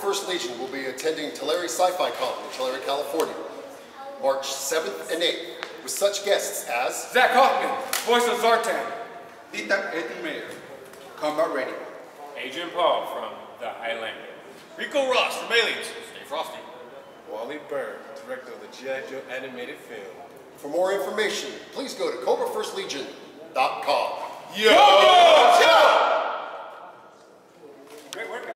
1st Legion will be attending Tulare Sci-Fi Con in Tulare, California, March 7th and 8th, with such guests as Zach Hoffman, voice of Zartan. Tita Eddie Mayer, combat ready. Agent Paul from The Highlander. Rico Ross from Aliens. Stay frosty. Wally Byrne, director of the G.I. Joe animated film. For more information, please go to CobraFirstLegion.com. Yo!